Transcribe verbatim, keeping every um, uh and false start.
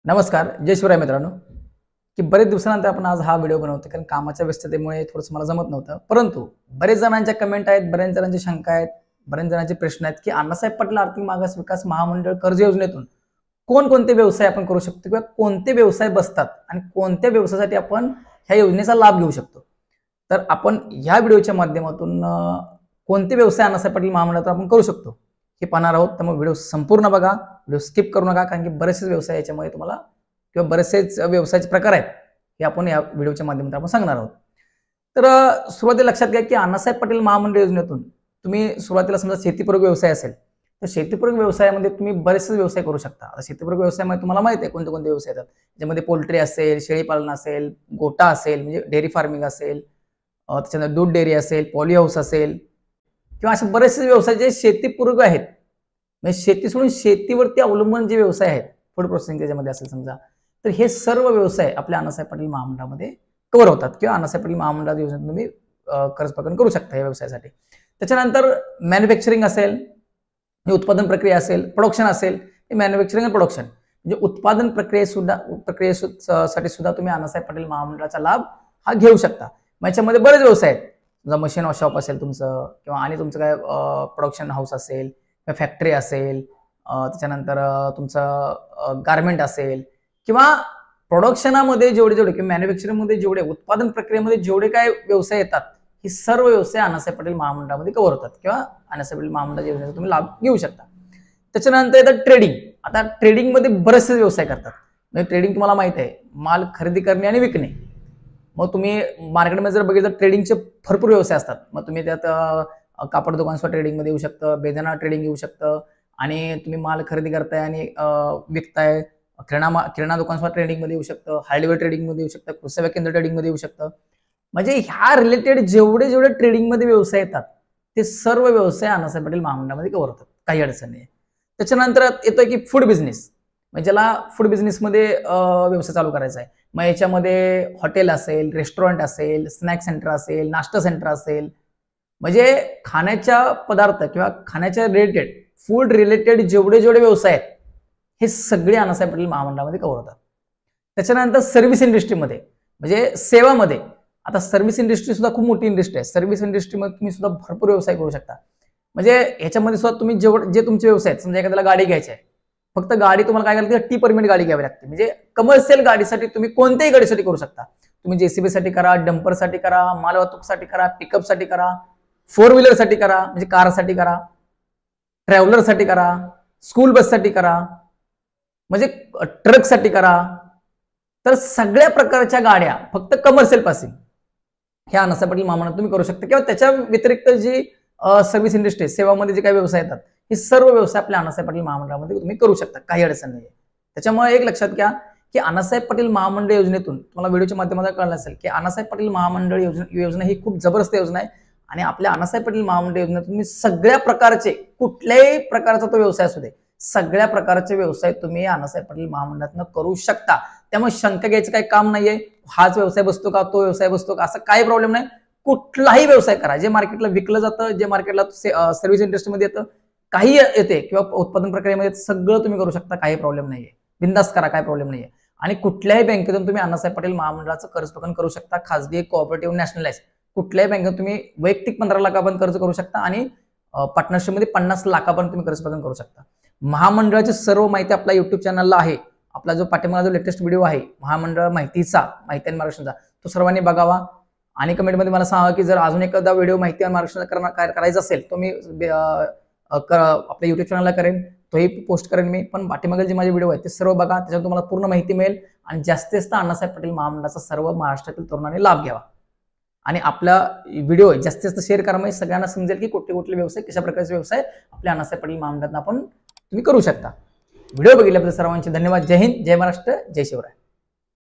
नमस्कार, जय शिवराय मित्रांनो. की बरेच दिवसानंतर आपण आज हा व्हिडिओ बनवतो कारण कामाच्या व्यस्ततेमुळे थोडंसं मला जमत नव्हतं. परंतु बरेच जणांच्या कमेंट आहेत, बरेच जणांची शंका आहेत, बरेच जणांचे प्रश्न आहेत की अण्णासाहेब पाटील आर्थिक मागास विकास महामंडळ कर्ज योजनेतून कोणकोणते व्यवसाय आपण करू शकतो किंवा कोणते व्यवसाय बसतात आणि कोणत्या व्यवसायासाठी आपण ह्या योजनेचा लाभ घेऊ शकतो. तर आपण ह्या व्हिडिओच्या माध्यमातून कोणते व्यवसाय अण्णासाहेब पाटील महामंडळात आपण करू शकतो हे पाहणार आहोत. त्यामुळे व्हिडिओ संपूर्ण बघा, व्हिडिओ स्किप करू नका, कारण की बरेचसे व्यवसाय याच्यामध्ये तुम्हाला किंवा बरेचसेच व्यवसायाचे प्रकार आहेत हे आपण या व्हिडिओच्या माध्यमातून आपण सांगणार आहोत. तर सुरुवातीला लक्षात घ्या की अण्णासाहेब पाटील महामंडळ योजनेतून तुम्ही सुरुवातीला समजा शेतीपूरक व्यवसाय असेल तर शेतीपूरक व्यवसायामध्ये तुम्ही बरेचसे व्यवसाय करू शकता. आता शेतीपूरक व्यवसायामध्ये तुम्हाला माहिती आहे कोणते कोणते व्यवसाय येतात. त्याच्यामध्ये पोल्ट्री असेल, शेळीपालन असेल, गोटा असेल म्हणजे डेअरी फार्मिंग असेल, त्याच्यानंतर दूध डेअरी असेल, पॉली हाऊस असेल किंवा असे बरेचसे व्यवसाय जे शेतीपूरक आहेत. म्हणजे शेती सोडून शेतीवरती अवलंबून जे व्यवसाय आहेत, फूड प्रोसेसिंग त्याच्यामध्ये असेल समजा, तर हे सर्व व्यवसाय आपल्या अण्णासाहेब पाटील महामंडळामध्ये कव्हर होतात किंवा अण्णासाहेब पाटील महामंडळ योजनेतून तुम्ही कर्ज प्रकरण करू शकता या व्यवसायासाठी. त्याच्यानंतर मॅन्युफॅक्चरिंग असेल, उत्पादन प्रक्रिया असेल, प्रोडक्शन असेल, मॅन्युफॅक्चरिंग आणि प्रोडक्शन म्हणजे उत्पादन प्रक्रिये सुद्धा प्रक्रियेसाठी सुद्धा तुम्ही अण्णासाहेब पाटील महामंडळाचा लाभ हा घेऊ शकता. याच्यामध्ये बरेच व्यवसाय आहेत. समजा मशीन शॉप असेल तुमचं किंवा आणि तुमचं काय प्रोडक्शन हाऊस असेल किंवा फॅक्टरी असेल, त्याच्यानंतर तुमचं गारमेंट असेल किंवा प्रोडक्शनामध्ये जेवढे जेवढे किंवा मॅन्युफॅक्चरिंगमध्ये जेवढे उत्पादन प्रक्रियेमध्ये जेवढे काय व्यवसाय येतात हे सर्व व्यवसाय अण्णासाहेब पाटील महामंडळामध्ये कव्हर होतात किंवा अण्णासाहेब पाटील महामंडळ योजनेचा तुम्ही लाभ घेऊ शकता. त्याच्यानंतर येतात ट्रेडिंग. आता ट्रेडिंगमध्ये बरेचसे व्यवसाय करतात. म्हणजे ट्रेडिंग तुम्हाला माहिती आहे, माल खरेदी करणे आणि विकणे. मग तुम्ही मार्केटमध्ये जर बघितलं ट्रेडिंगचे भरपूर व्यवसाय असतात. मग तुम्ही त्यात कापड दुकानसुद्धा ट्रेडिंगमध्ये येऊ शकतं, बेदाणा ट्रेडिंग येऊ शकतं आणि तुम्ही माल खरेदी करताय आणि विकताय. किराणा किराणा दुकानसुद्धा ट्रेडिंगमध्ये येऊ शकतं, हार्डवेअर ट्रेडिंगमध्ये येऊ शकतं, कृषी सेवा केंद्र ट्रेडिंगमध्ये येऊ शकतं. म्हणजे ह्या रिलेटेड जेवढे जेवढे ट्रेडिंगमध्ये व्यवसाय येतात ते सर्व व्यवसाय अण्णासाहेब पाटील महामंडळामध्ये कव्हर होतात, काही अडचण नाही. त्याच्यानंतर येतोय की फूड बिझनेस. म्हणजे ज्याला फूड बिझनेसमध्ये व्यवसाय चालू करायचा आहे. मग याच्यामध्ये हॉटेल असेल, रेस्टॉरंट असेल, स्नॅक सेंटर असेल, नाश्ता सेंटर असेल, म्हणजे खाण्याच्या पदार्थ किंवा खाण्याच्या रिलेटेड फूड रिलेटेड जेवढे जेवढे व्यवसाय आहेत हे सगळे अण्णासाहेब पाटील महामंडळामध्ये कव्हर होतात. त्याच्यानंतर सर्व्हिस इंडस्ट्रीमध्ये म्हणजे सेवामध्ये, आता सर्व्हिस इंडस्ट्री सुद्धा खूप मोठी इंडस्ट्री आहे. सर्व्हिस इंडस्ट्रीमध्ये तुम्ही सुद्धा भरपूर व्यवसाय करू शकता. म्हणजे ह्याच्यामध्ये सुद्धा तुम्ही जेवढे जे तुमचे व्यवसाय आहेत, समजा एखाद्याला गाडी घ्यायची आहे, फक्त गाडी तुम्हाला काय करायला टी परमिट गाडी घ्यावी लागते. म्हणजे कमर्शियल गाडीसाठी तुम्ही कोणत्याही गाडीसाठी करू शकता. तुम्ही जेसीबी साठी करा, डंपरसाठी करा, मालवाहतूकसाठी करा, पिकअपसाठी करा, फोर व्हीलरसाठी करा म्हणजे कारसाठी करा, ट्रॅव्हलरसाठी करा, स्कूल बससाठी करा, म्हणजे ट्रकसाठी करा. तर सगळ्या प्रकारच्या गाड्या फक्त कमर्शियल पासिंग ह्या अण्णासाहेब पाटील महामंडळात तुम्ही करू शकता. किंवा त्याच्या व्यतिरिक्त जी सर्व्हिस इंडस्ट्री सेवामध्ये जे काही व्यवसाय येतात हे सर्व व्यवसाय आपल्या अण्णासाहेब पाटील महामंडळामध्ये तुम्ही करू शकता, काही अडचण नाही. त्याच्यामुळे एक लक्षात घ्या की अण्णासाहेब पाटील महामंडळ योजनेतून तुम्हाला व्हिडिओच्या माध्यमातून कळलं असेल की अण्णासाहेब पाटील महामंडळ योजना योजना ही खूप जबरदस्त योजना आहे. आणि आपल्या अण्णासाहेब पाटील महामंडळ योजनेतून तुम्ही सगळ्या प्रकारचे कुठल्याही प्रकारचा तो व्यवसाय असू दे, सगळ्या प्रकारचे व्यवसाय तुम्ही अण्णासाहेब पाटील महामंडळातून करू शकता. त्यामुळे शंका घ्यायचं काही काम नाहीये. हाच व्यवसाय बसतो का, तो व्यवसाय बसतो का, असं काही प्रॉब्लेम नाही. कुठलाही व्यवसाय करा, जे मार्केटला विकलं जातं, जे मार्केटला सर्व्हिस इंडस्ट्रीमध्ये येतं, काही येते किंवा उत्पादन प्रक्रियेमध्ये सगळं तुम्ही करू शकता, काही प्रॉब्लेम नाहीये. बिंदास करा, काही प्रॉब्लेम नाहीये. आणि कुठल्याही बँकेतून तुम्ही अण्णासाहेब पाटील महामंडळाचं कर्ज प्रकरण करू शकता. खासगी, कोऑपरेटिव्ह, नॅशनलाइज कुठल्याही बँकेत तुम्ही वैयक्तिक पंधरा लाखापर्यंत कर्ज करू शकता आणि पार्टनरशिपमध्ये पन्नास लाखापर्यंत तुम्ही कर्ज प्रकरण करू शकता. महामंडळाची सर्व माहिती आपल्या युट्यूब चॅनलला आहे. आपला जो पाठीमागा जो लेटेस्ट व्हिडिओ आहे महामंडळ माहितीचा, माहिती आणि मार्गदर्शनचा, तो सर्वांनी बघावा. आणि कमेंटमध्ये मला सांगा की जर अजून एखादा व्हिडिओ माहिती आणि मार्गदर्शन करायचा असेल तो मी आपल्या युट्यूब चॅनलला करेन, तोही पोस्ट करेन मी. पण पाठीमागील जे माझे व्हिडिओ आहेत ते सर्व बघा, त्याच्यावर तुम्हाला पूर्ण माहिती मिळेल आणि जास्तीत जास्त अण्णासाहेब पाटील महामंडळाचा सर्व महाराष्ट्रातील तरुणांनी लाभ घ्यावा. आणि आपला व्हिडिओ जास्तीत जास्त शेअर करा, म्हणजे सगळ्यांना समजेल की कुठले कुठले व्यवसाय, कशा प्रकारचे व्यवसाय आपल्या अण्णासाहेब पाटील महामंडळात आपण तुम्ही करू शकता. व्हिडिओ बघितल्याबद्दल सर्वांचे धन्यवाद. जय हिंद, जय महाराष्ट्र, जय शिवराय.